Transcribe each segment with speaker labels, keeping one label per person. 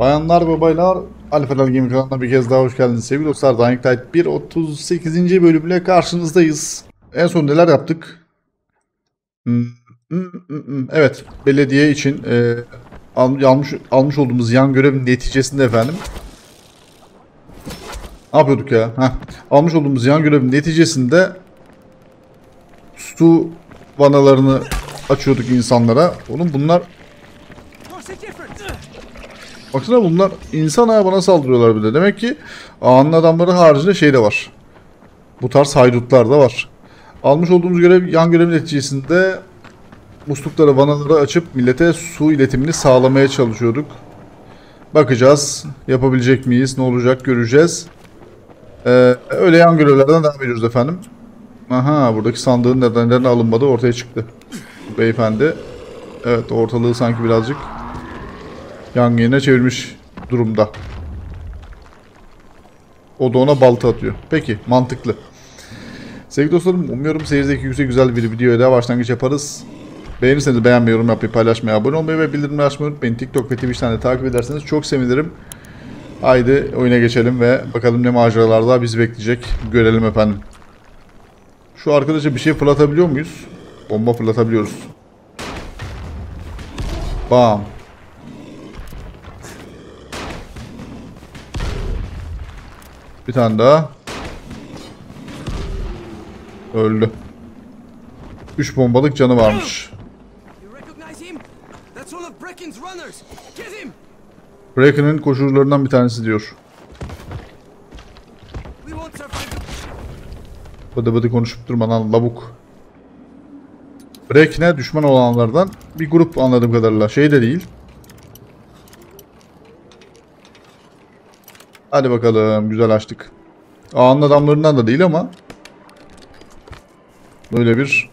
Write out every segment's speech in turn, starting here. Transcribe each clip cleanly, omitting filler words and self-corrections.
Speaker 1: Bayanlar ve baylar, Alfalar Gaming kanalına bir kez daha hoş geldiniz sevgili dostlar. Dying Light 1 38. bölümle karşınızdayız. En son neler yaptık? Evet, belediye için almış olduğumuz yan görevin neticesinde efendim. Ne yapıyorduk ya? Almış olduğumuz yan görevin neticesinde su vanalarını açıyorduk insanlara. Oğlum bunlar... Baksana bunlar insan bana saldırıyorlar bir de. Demek ki ağanın adamları haricinde şey de var. Bu tarz haydutlar da var. Almış olduğumuz yan görev neticesinde muslukları, vanaları açıp millete su iletimini sağlamaya çalışıyorduk. Bakacağız. Yapabilecek miyiz? Ne olacak? Göreceğiz. Öyle yan görevlerden devam ediyoruz efendim. Aha, buradaki sandığın nedenlerine alınmadığı ortaya çıktı. Beyefendi. Evet, ortalığı sanki birazcık yangına çevirmiş durumda. O da ona balta atıyor. Peki, mantıklı. Sevgili dostlarım, umuyorum seyir zevki yüksek güzel bir videoya daha başlangıç yaparız. Beğenirseniz beğenmeyi, yorum yapmayı, paylaşmayı, abone olmayı ve bildirimleri açmayı unutmayın. TikTok ve Twitch'ten de takip ederseniz çok sevinirim. Haydi oyuna geçelim ve bakalım ne maceralarda bizi bekleyecek. Görelim efendim. Şu arkadaşa bir şey fırlatabiliyor muyuz? Bomba fırlatabiliyoruz. Bam. Bir tane daha. Öldü. 3 bombalık canı varmış. Bracken'ın koşucularından bir tanesi diyor. Bıdı bıdı konuşup durma lan lavuk. Bracken'e düşman olanlardan bir grup anladığım kadarıyla. Şey de değil. Hadi bakalım, güzel açtık. Ağanın adamlarından da değil ama böyle bir...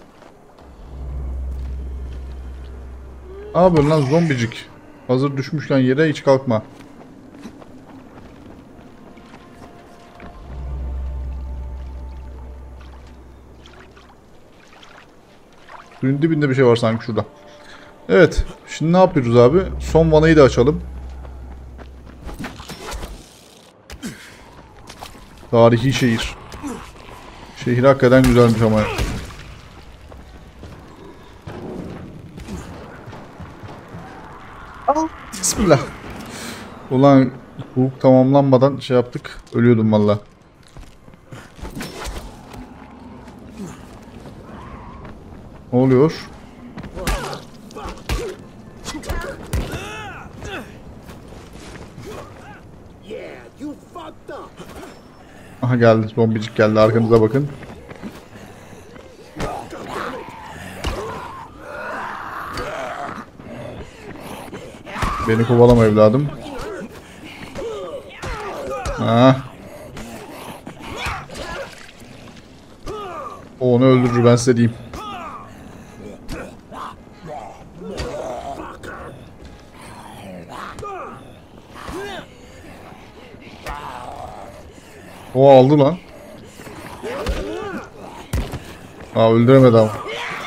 Speaker 1: Abi lan zombicik. Hazır düşmüşken yere hiç kalkma. Suyun dibinde bir şey var sanki şurada. Evet. Şimdi ne yapıyoruz abi? Son vanayı da açalım. Tarihi şehir. Şehir hakikaten güzelmiş ama. Bismillah. Ulan hukuk tamamlanmadan şey yaptık. Ölüyordum valla. Ne oluyor? Aha geldi. Zombicik geldi. Arkanıza bakın. Beni kovalama evladım. Ha. O onu öldürür, ben size diyeyim. O aldı lan. Öldüremedi ama.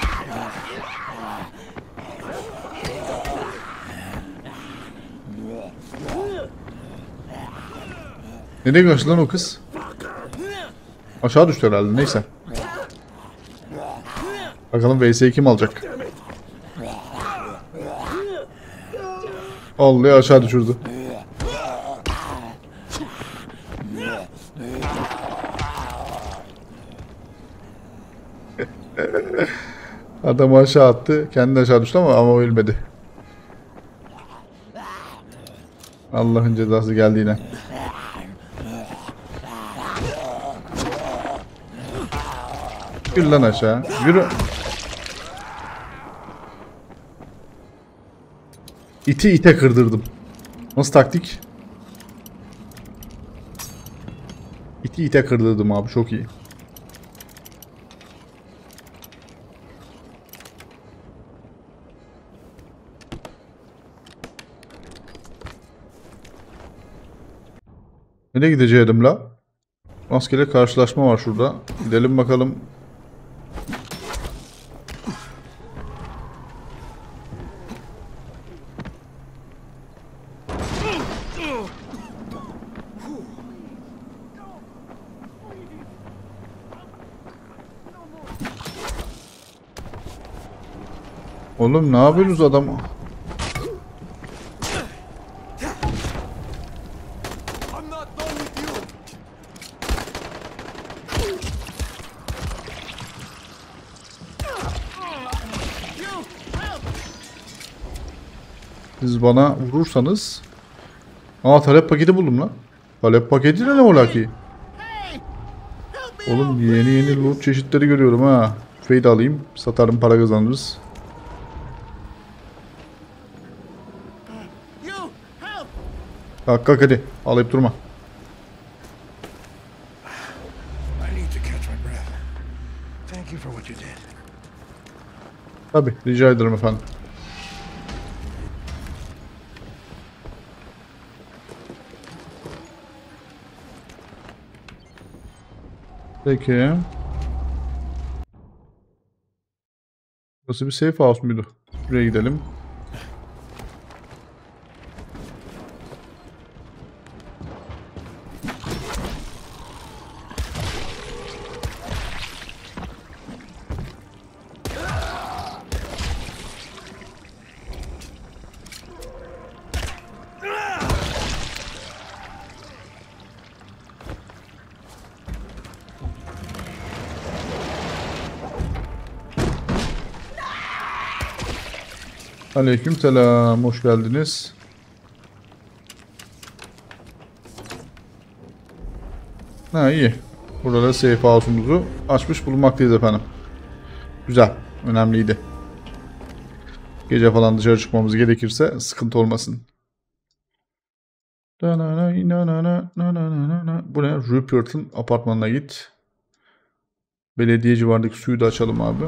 Speaker 1: Nereye kaçtı lan o kız? Aşağı düştü herhalde, neyse. Bakalım VS'yi kim alacak? Vallahi aşağı düşürdü. Adamı aşağı attı. Kendi aşağı düştü ama ölmedi. Allah'ın cezası geldi yine. Yürü lan aşağı. Yürü. İti ite kırdırdım. Nasıl taktik? İti ite kırdırdım abi, çok iyi. Nereye gideceğim la? Rastgele karşılaşma var şurada. Gidelim bakalım. Oğlum ne yapıyorsunuz adam?
Speaker 2: I'm not done with you. You help!
Speaker 1: Siz bana vurursanız... Aa, talep paketi buldum lan. Talep paketi ne ola ki?
Speaker 2: Hey! Help me
Speaker 1: Oğlum
Speaker 2: out,
Speaker 1: yeni
Speaker 2: please!
Speaker 1: loot çeşitleri görüyorum ha. Fade alayım. Satarım, para kazanırız.
Speaker 2: You help!
Speaker 1: Kalk hadi. Ağlayıp durma.
Speaker 3: I need to catch my breath. Thank you for what you did.
Speaker 1: Tabi, rica ederim efendim. Peki. Burası bir safe house muydu? Buraya gidelim. Aleykümselam, hoş geldiniz. Ha, iyi. Burada da safe house'umuzu açmış bulunmaktayız efendim. Güzel, önemliydi. Gece falan dışarı çıkmamız gerekirse sıkıntı olmasın. Bu ne? Rupert'ın apartmanına git. Belediye civarındaki suyu da açalım abi.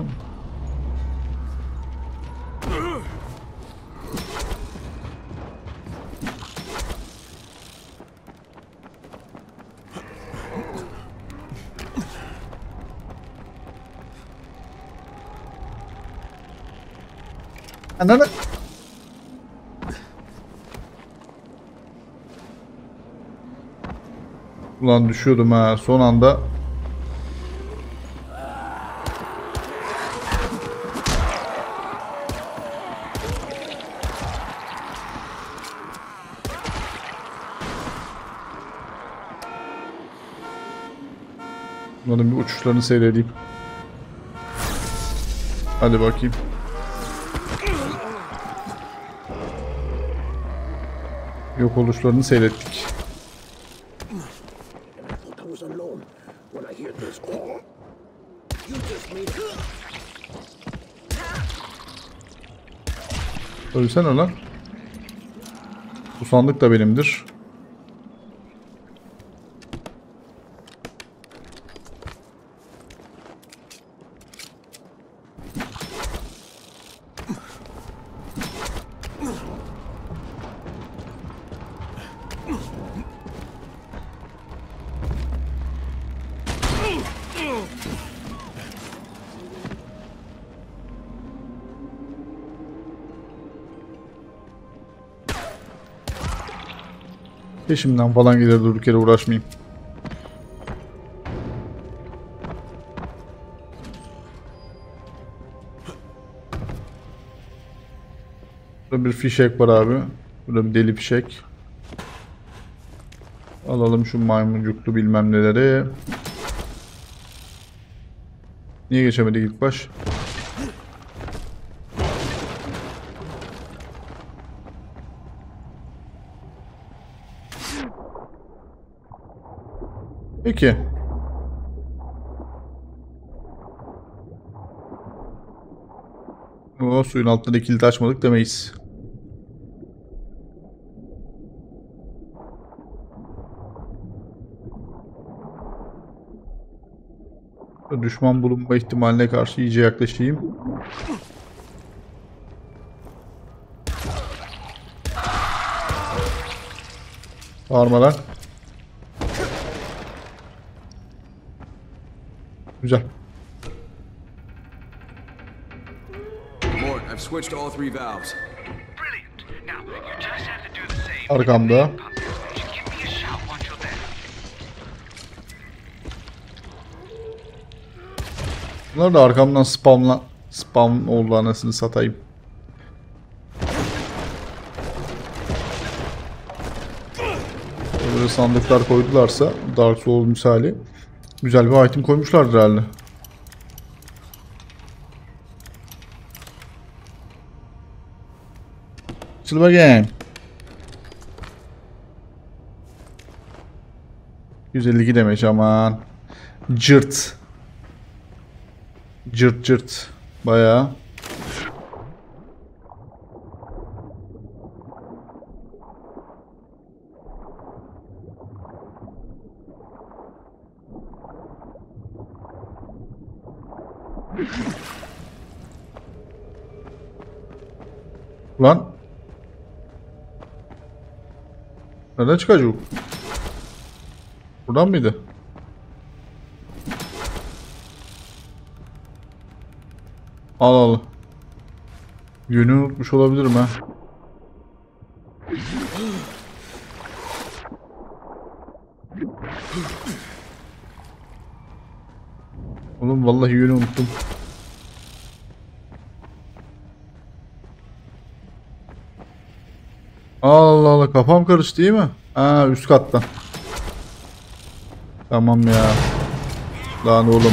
Speaker 1: Ananı. Ulan düşüyordum ha son anda. Bunların bir uçuşlarını seyredeyim. Hadi bakayım. Yok oluşlarını seyrettik.
Speaker 3: I was alone when I heard this call. You just made
Speaker 1: Ölsene lan. Bu sandık da benimdir. Peşimden falan gelir, durduk yere uğraşmayayım. Burada bir fişek var abi. Burada bir deli fişek. Alalım şu maymuncuklu bilmem neleri. Niye geçemedik ilk baş? Peki. O suyun altında kilit açmadık demeyiz. Düşman bulunma ihtimaline karşı iyice yaklaşayım. Bağırma lan. Güzel.
Speaker 4: Mort, I've switched all 3 valves.
Speaker 5: Brilliant. Now, you just have to do the same.
Speaker 1: Arkamda.
Speaker 5: Just give me a shout once you're there.
Speaker 1: Bunlar da arkamdan spam oldu, anasını satayım. Böyle sandıklar koydularsa Dark Souls misali güzel bir item koymuşlardır herhalde. Açıl bakayım. 152 demiş aman. Cırt. Cırt cırt. Bayağı. Lan. Nereden çıkacak? Buradan mıydı? Al al. Yönü unutmuş olabilirim ha. Oğlum vallahi yönü unuttum. Allah Allah, kafam karıştı değil mi? Ha, üst kattan. Tamam ya. Lan oğlum.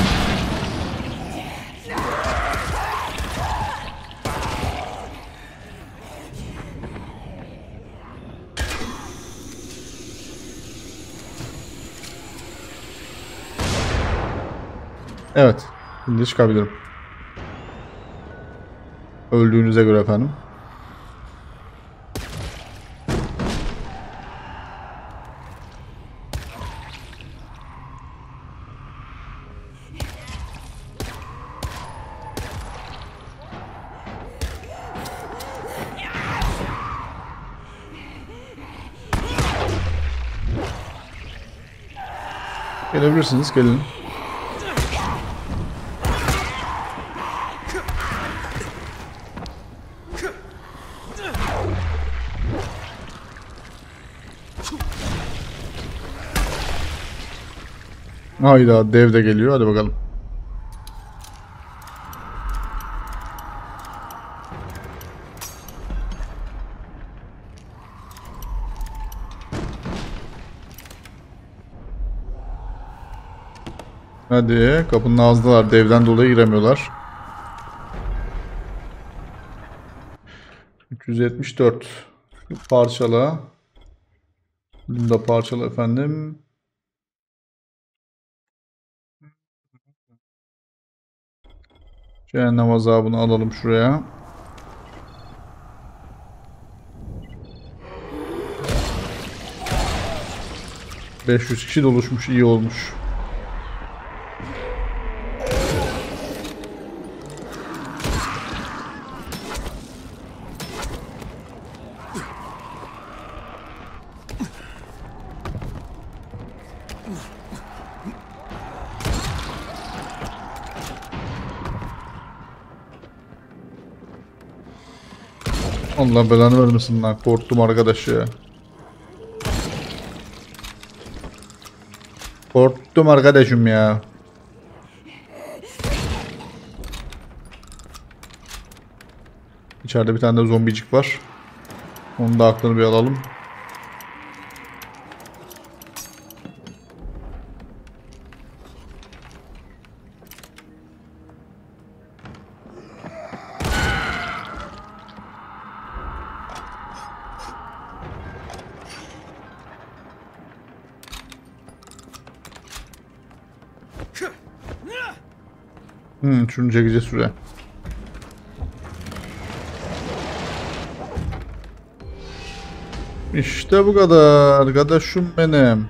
Speaker 1: Evet. Şimdi çıkabilirim. Öldüğünüze göre efendim. Gelebilirsiniz, gelin. Hayda, dev de geliyor, hadi bakalım. Hadi, kapının ağzındalar, devden dolayı giremiyorlar. 374 parçala. Bunu da parçala efendim. Cehennem azabını alalım şuraya. ...500 kişi doluşmuş, iyi olmuş. Allah belanı vermesin lan, korktum arkadaş ya. Korktum arkadaşım ya. İçeride bir tane de zombicik var. Onun da aklını bir alalım. Şunu çekeceğiz şuraya. İşte bu kadar arkadaşım benim.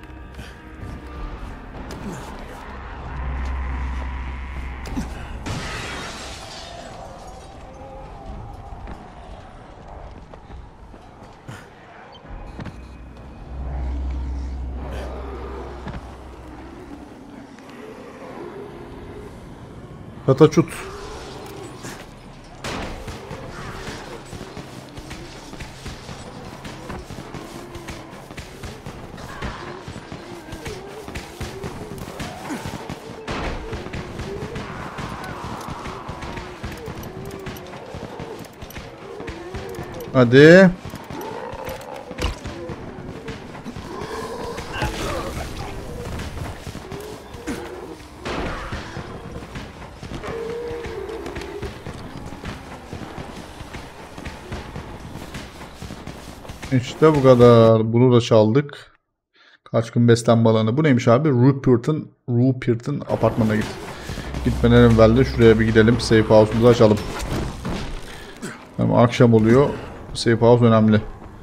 Speaker 1: Kataçut. Hadi. İşte bu kadar. Bunu da çaldık. Kaçkın beslenme alanı. Bu neymiş abi? Rupert'ın apartmanına git. Gitmeden evvel de şuraya bir gidelim. Safe house'umuzu açalım. Hem akşam oluyor. Safe house önemli.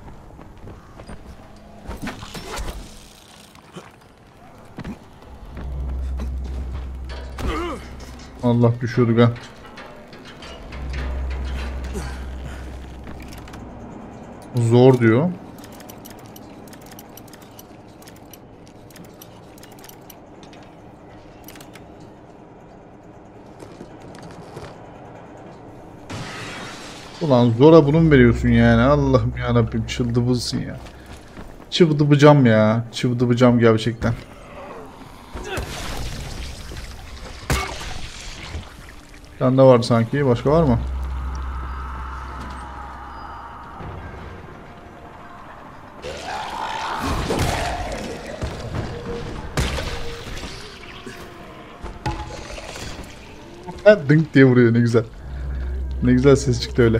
Speaker 1: Allah düşüyorduk ha. Zor diyor. Ulan zora bunu mu veriyorsun yani? Allah'ım yarabbim, çıldırırsın ya. Çıvdıbıcam ya. Çıvdıbıcam gerçekten. Sende var sanki. Başka var mı? Ha, dınk diye vuruyor, ne güzel. Ne güzel ses çıktı öyle.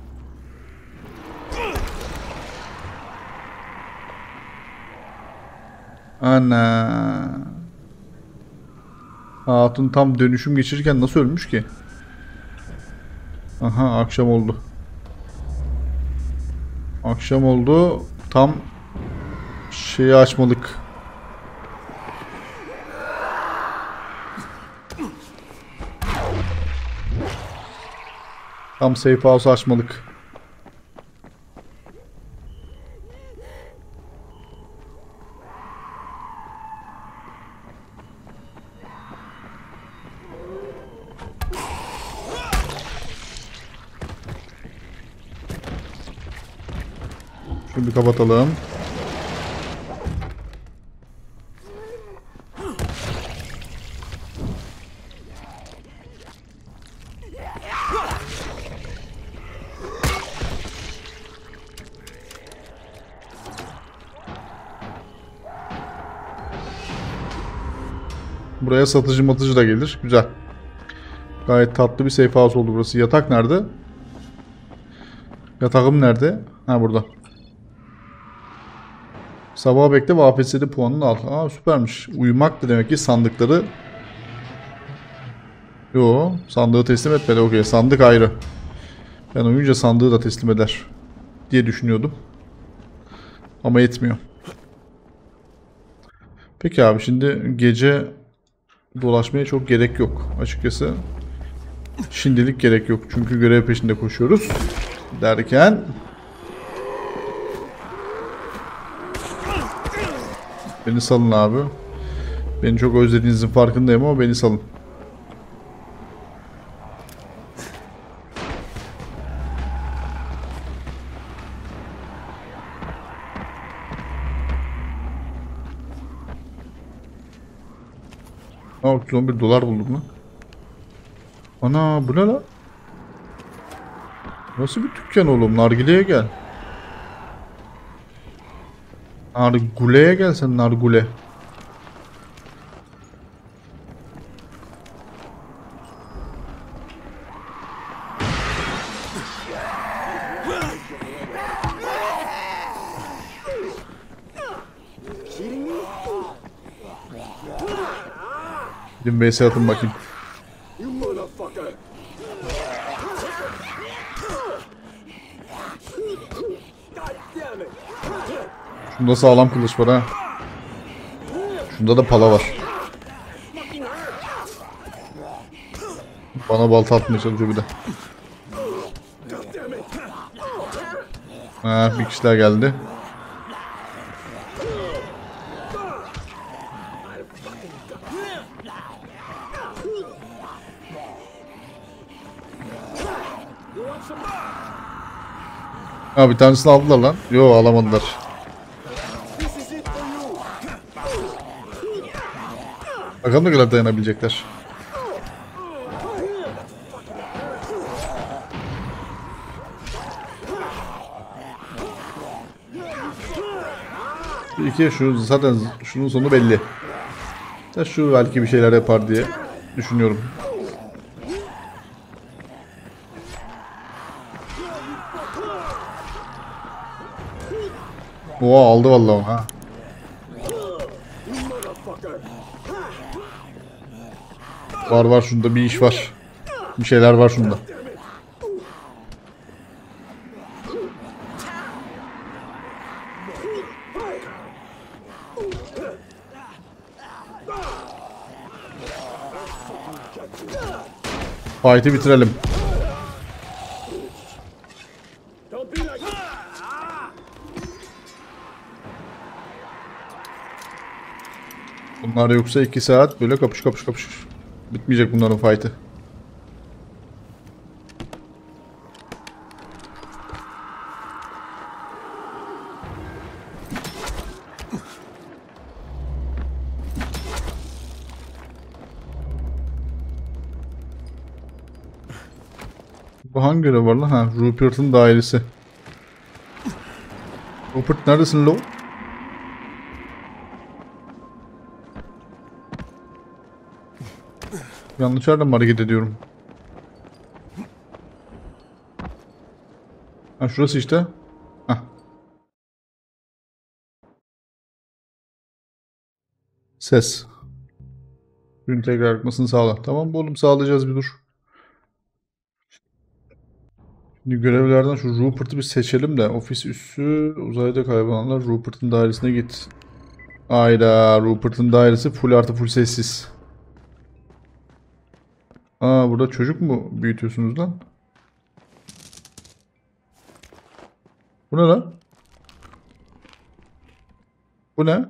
Speaker 1: Ana. Hatun tam dönüşüm geçirirken nasıl ölmüş ki? Aha, akşam oldu. Akşam oldu. Tam şeyi açmalık. Tam safe house açmalık. Şunu bir kapatalım. Buraya satıcı matıcı da gelir. Güzel. Gayet tatlı bir safe house oldu burası. Yatak nerede? Yatağım nerede? Ha, burada. Sabah bekle ve AFS'de puanını al. Aa, süpermiş. Uyumak da demek ki sandıkları... Yo, sandığı teslim etmedi. Okey, sandık ayrı. Ben uyuyunca sandığı da teslim eder diye düşünüyordum. Ama yetmiyor. Peki abi, şimdi gece dolaşmaya çok gerek yok açıkçası. Şimdilik gerek yok. Çünkü görev peşinde koşuyoruz. Derken... Beni salın abi. Beni çok özlediğinizin farkındayım ama beni salın. Aa, 311 dolar buldum lan. Ana, bu ne lan? Nasıl bir dükkan oğlum? Nargile'ye gel. Nargule'ye gel sen, Nargule. Gidin VS atın bakayım.
Speaker 3: You motherfucker! God damn it!
Speaker 1: Şunda sağlam kılıç var ha. Şunda da pala var. Bana balta atmaya çalışıyor bir de. Ha, bir kişi daha geldi. Ha, bir tanesini aldılar lan. Yo, alamadılar. Bakalım ne kadar dayanabilecekler. İki, şu zaten şunun sonu belli. Ya şu belki bir şeyler yapar diye düşünüyorum. Oha aldı vallahi ha. Var şunda bir iş var. Bir şeyler var şunda. Fight'ı bitirelim. Bunlar yoksa 2 saat böyle kapış. Bitmeyecek bunların fight'ı. Bu hangi görev var lan? Ha, Rupert'ın dairesi. Rupert neredesin lo? Yanlış yerden mi hareket ediyorum? Ha şurası işte. Hah. Ses. Suyun tekrar akmasını sağla. Tamam bu oğlum sağlayacağız bir dur. Şimdi görevlerden şu Rupert'ı bir seçelim de. Ofis üssü, uzayda kaybolanlar, Rupert'ın dairesine git. Ayda Rupert'ın dairesi full artı full sessiz. Aa burada çocuk mu büyütüyorsunuz lan? Bu ne lan? Bu ne?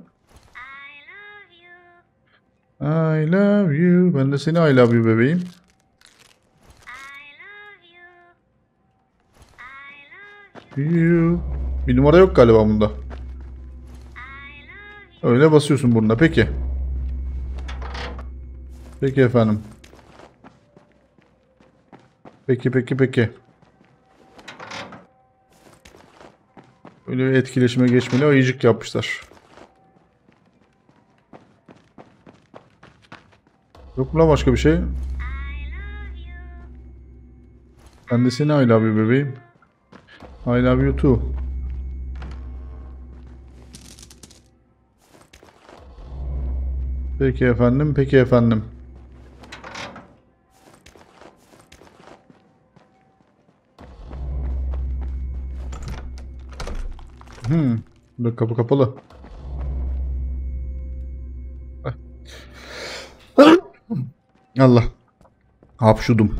Speaker 1: I love you. Ben de seni I love you bebeğim. You. Bir numara yok galiba bunda. Öyle basıyorsun burnuna. Peki. Peki efendim. Peki. Öyle etkileşime geçmeli ayıcık yapmışlar. Yok mu lan başka bir şey? Ben de seni I love you bebeğim. I love you too. Peki efendim. Burada kapı kapalı. Allah. Hapşudum.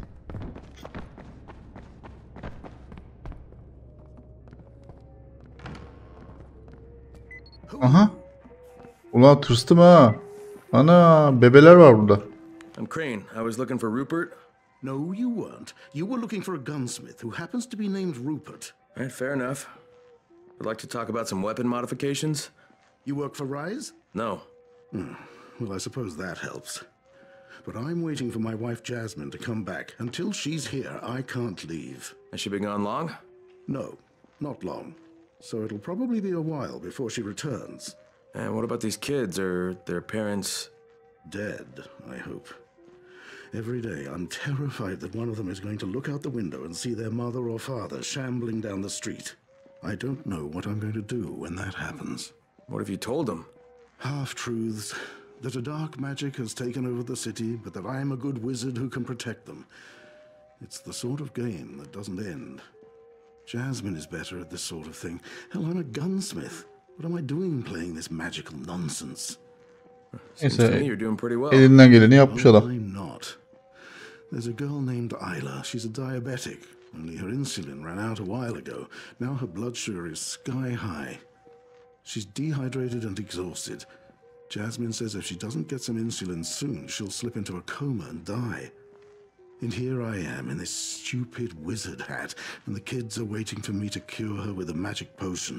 Speaker 1: Aha. Ulan tırstım ha. Ana bebeler var burada.
Speaker 4: I'm Crane. I was looking for Rupert.
Speaker 3: No, you weren't. You were looking for a gunsmith who happens to be named Rupert.
Speaker 4: All right, fair enough. I'd like to talk about some weapon modifications.
Speaker 3: You work for Rise?
Speaker 4: No.
Speaker 3: Well, I suppose that helps. But I'm waiting for my wife Jasmine to come back. Until she's here, I can't leave.
Speaker 4: Has she been gone long?
Speaker 3: No, not long. So it'll probably be a while before she returns.
Speaker 4: And what about these kids? Are their parents...
Speaker 3: Dead, I hope. Every day I'm terrified that one of them is going to look out the window and see their mother or father shambling down the street. I don't know what I'm going to do when that happens.
Speaker 4: What have you told them?
Speaker 3: Half-truths. That a dark magic has taken over the city, but that I am a good wizard who can protect them. It's the sort of game that doesn't end. Jasmine is better at this sort of thing. Hell, I'm a gunsmith. What am I doing playing this magical nonsense?
Speaker 4: Seems to me you're doing pretty well.
Speaker 1: Elinden geleni yapmış adam.
Speaker 3: I'm not. There's a girl named Isla. She's a diabetic. Only her insulin ran out a while ago. Now her blood sugar is sky high. She's dehydrated and exhausted. Jasmine says if she doesn't get some insulin soon, she'll slip into a coma and die. And here I am in this stupid wizard hat, and the kids are waiting for me to cure her with a magic potion.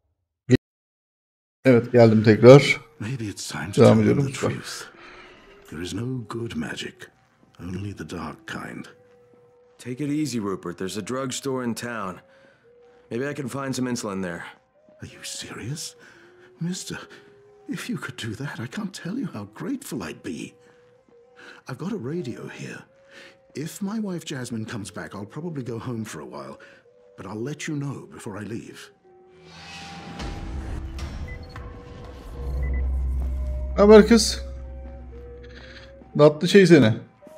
Speaker 1: Evet geldim tekrar.
Speaker 3: Maybe it's time to tell them the truth. There is no good magic, only the dark kind.
Speaker 4: Take it easy, Rupert. There's a drugstore in town. Maybe I can find some insulin there.
Speaker 3: Are you serious? Mister, if you could do that, I can't tell you how grateful I'd be. I've got a radio here. If my wife Jasmine comes back, I'll probably go home for a while, but I'll let you know before I leave.
Speaker 1: Ne haber kız? Tatlı şey seni.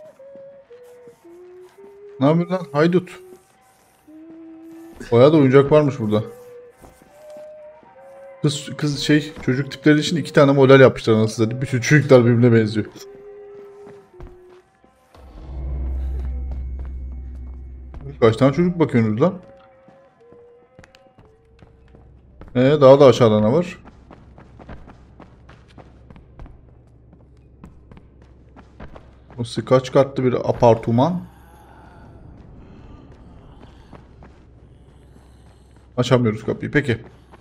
Speaker 1: Ne yapıyorsun lan? Haydut. Bayağı da oyuncak varmış burada. Kız şey çocuk tipleri için 2 tane model yapmışlar nasıl zaten. Bütün çocuklar birbirine benziyor. Kaç tane çocuk bakıyorsunuz lan? Daha da aşağıda ne var? Burası kaç katlı bir apartman? Açamıyoruz kapıyı. Peki.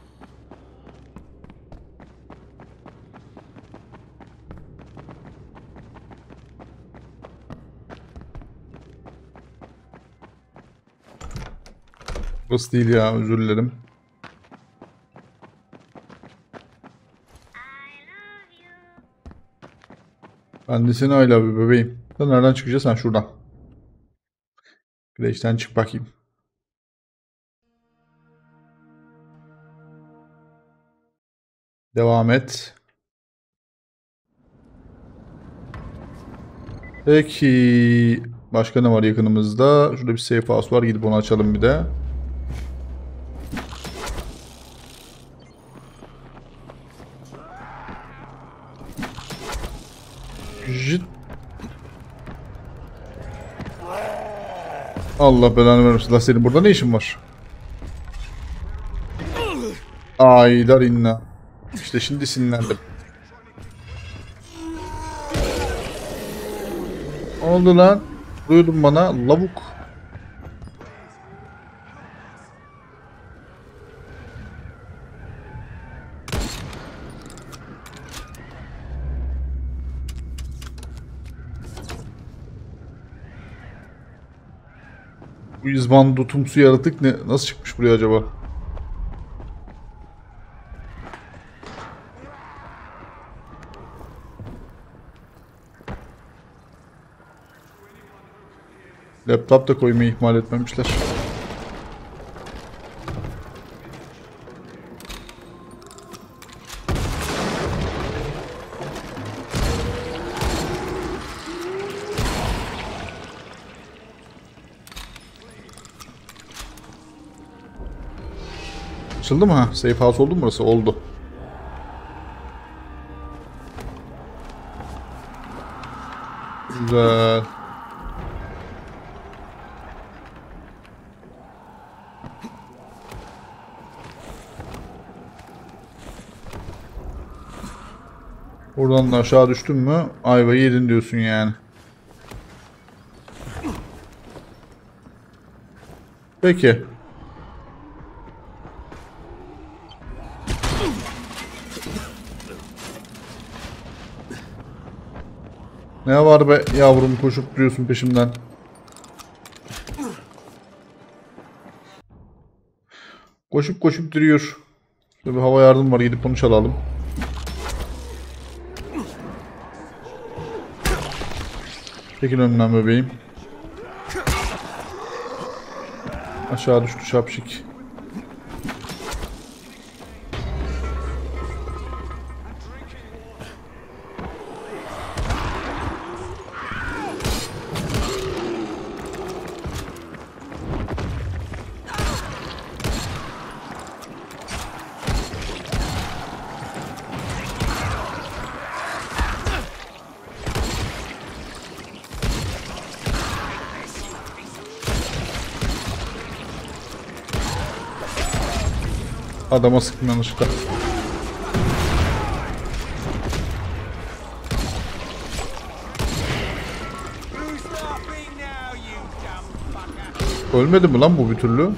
Speaker 1: Burası değil ya. Özür dilerim. Ben de seni I love you bebeğim. Sen nereden çıkacaksın? Sen şuradan. Güneşten çık bakayım. Devam et. Peki. Başka ne var yakınımızda? Şurada bir safe house var. Gidip onu açalım bir de. Jit. Allah belanı vermesin. La senin burada ne işin var? Ay Darinna. İşte şimdi sinirlendim. Ne oldu lan? Duydun bana lavuk. Bu izbandutumsu yaratık ne? Nasıl çıkmış buraya acaba? Laptop da koymayı ihmal etmemişler. Açıldı mı ha? Safe house oldu mu burası? Oldu. Güzel. Buradan da aşağı düştün mü ayvayı yedin diyorsun yani. Peki. Ne var be yavrum koşup duruyorsun peşimden. Koşup koşup duruyor. Şöyle bir hava yardım var gidip onu çalalım. Çekil önümden bebeğim. Aşağı düştü şapşik. Adama sıktım yanlışlıkla. Ölmedi mi lan bu bir türlü?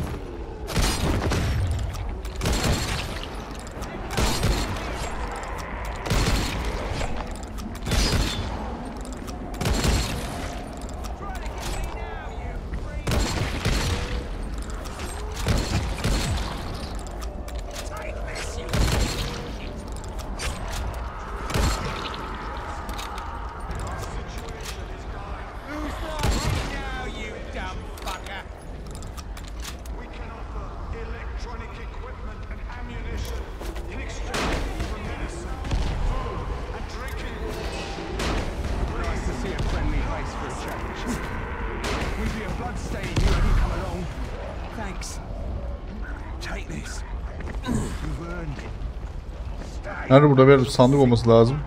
Speaker 2: be a bloodstain here when you come along. Thanks. Take this. You've earned it.
Speaker 1: Nerede burada bir sandık olması lazım.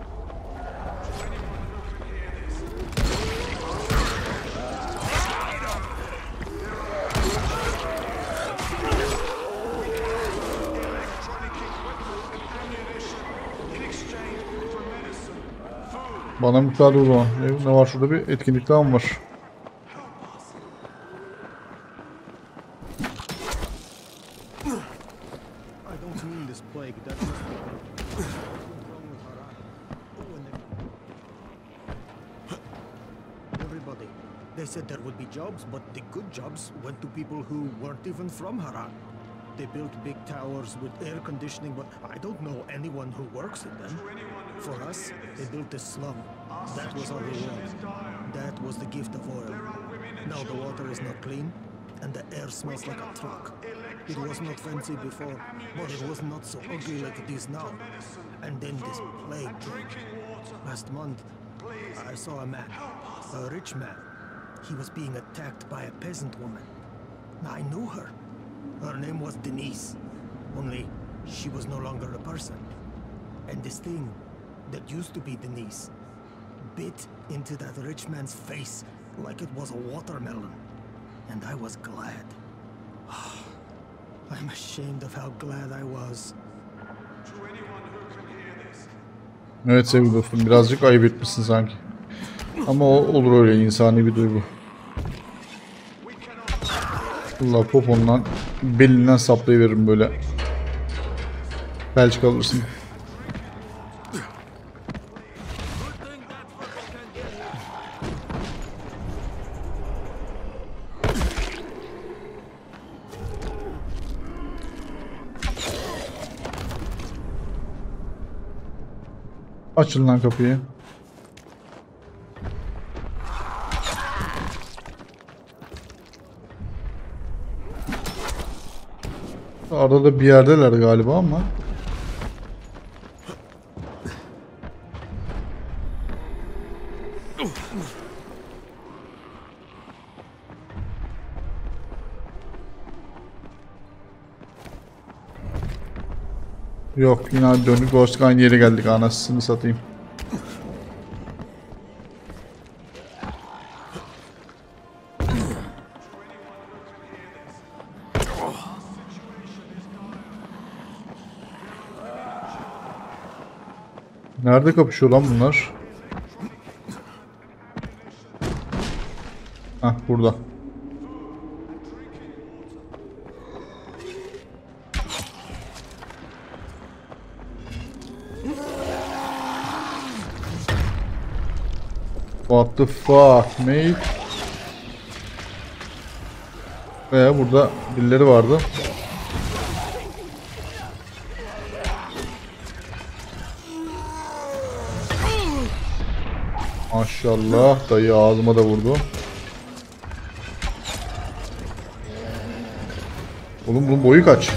Speaker 1: Bana müsaade o zaman. Ne var şurada, bir etkinlik daha mı var?
Speaker 6: I don't mean this plague. That must be what's wrong with Haran. Oh, and everybody. They said there would be jobs, but the good jobs went to people who weren't even from Haran. They built big towers with air conditioning, but I don't know anyone who works in them. For us, they built a slum. That was our reward. That was the gift of oil. Now the water is not clean, and the air smells like a truck. It was not fancy before, but it was not so ugly like it is now. And then this plague came. Last month, I saw a man, a rich man. He was being attacked by a peasant woman. I knew her. Her name was Denise. Only, she was no longer a person. And this thing that used to be Denise bit into that rich man's face like it was a watermelon. And I was glad. I'm ashamed of how glad I was.
Speaker 1: Evet sevgili dostum, birazcık ayıp etmişsin sanki. Ama olur, öyle insani bir duygu. Allah, popondan belinden saplayıveririm böyle. Belçik alırsın. Açın lan kapıyı. Arada bir yerdeler galiba ama. Yok, yine dönüp dolaştık, aynı yere geldik, anasını satayım. Nerede kapışıyor lan bunlar? Hah, burada. What the fuck mate? Burada birileri vardı. Maşallah, dayı ağzıma da vurdu. Oğlum bunun boyu kaç?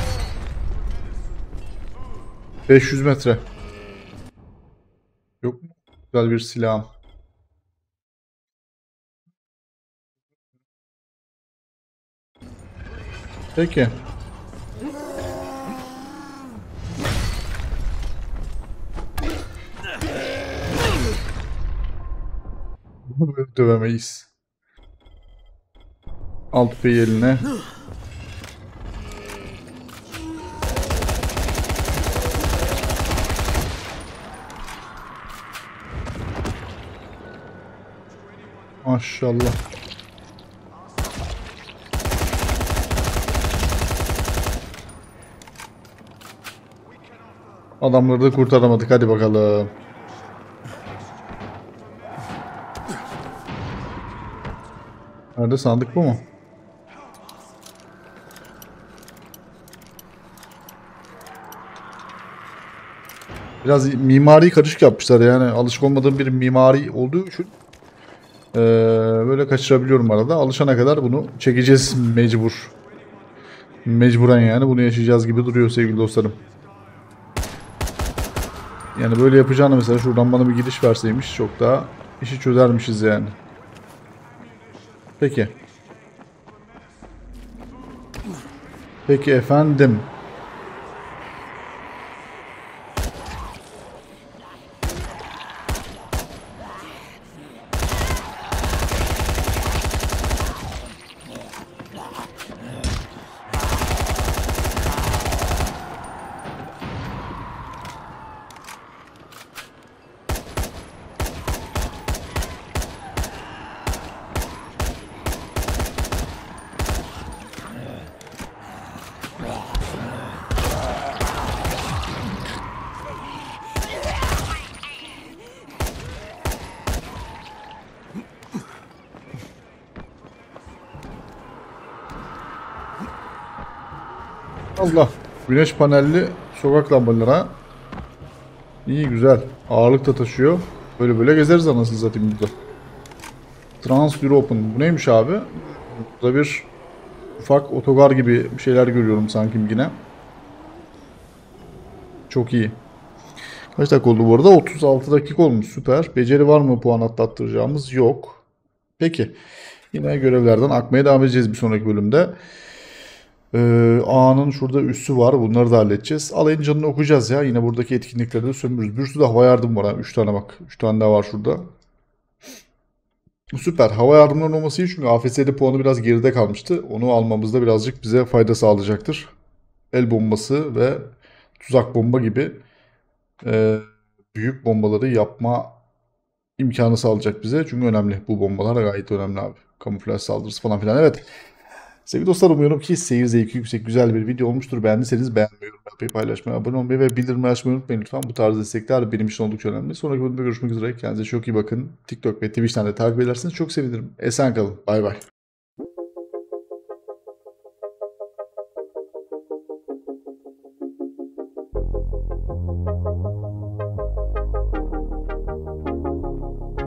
Speaker 1: 500 metre. Yok mu? Güzel bir silahım. Peki. Bunu böyle dövemeyiz. Alt peyi eline. Maşallah. Adamları da kurtaramadık. Hadi bakalım. Nerede sandık, bu mu? Biraz mimari karışık yapmışlar yani. Alışık olmadığım bir mimari olduğu için böyle kaçırabiliyorum arada. Alışana kadar bunu çekeceğiz mecbur. Mecburen yani bunu yaşayacağız gibi duruyor sevgili dostlarım. Yani böyle yapacağını mesela şuradan bana bir gidiş verseymiş çok daha işi çözermişiz yani. Peki. Peki efendim. Allah. Güneş panelli sokak lambaları ha. İyi güzel. Ağırlık da taşıyor. Böyle böyle gezeriz anasını satayım burada. Trans European. Bu neymiş abi? Burada bir ufak otogar gibi bir şeyler görüyorum sanki yine. Çok iyi. Kaç dakika oldu bu arada? 36 dakika olmuş. Süper. Beceri var mı puan atlattıracağımız? Yok. Peki. Yine görevlerden akmaya devam edeceğiz bir sonraki bölümde. A'nın şurada üssü var. Bunları da halledeceğiz. Alayın canını okuyacağız ya. Yine buradaki etkinlikleri de sömürürüz. Bir sürü de hava yardım var ha. 3 tane bak. 3 tane daha var şurada. Süper. Hava yardımlarının olması iyi çünkü AFS'de puanı biraz geride kalmıştı. Onu almamızda birazcık bize fayda sağlayacaktır. El bombası ve tuzak bomba gibi büyük bombaları yapma imkanı sağlayacak bize. Çünkü önemli. Bu bombalar gayet önemli abi. Kamuflaj saldırısı falan filan. Evet. Sevgili dostlar, umuyorum ki seyir zevki yüksek güzel bir video olmuştur. Beğendiyseniz beğenmeyi, yorum yapmayı, paylaşmayı, abone olmayı ve bildirimleri açmayı unutmayın lütfen. Bu tarz destekler benim için oldukça önemli. Sonraki bölümde görüşmek üzere. Kendinize çok iyi bakın. TikTok ve Twitch'ten de takip ederseniz çok sevinirim. Esen kalın. Bay bay.